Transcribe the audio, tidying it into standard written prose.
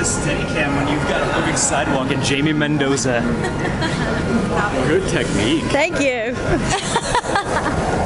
Steadicam when you've got a living sidewalk and Jamie Mendoza. Good technique. Thank you.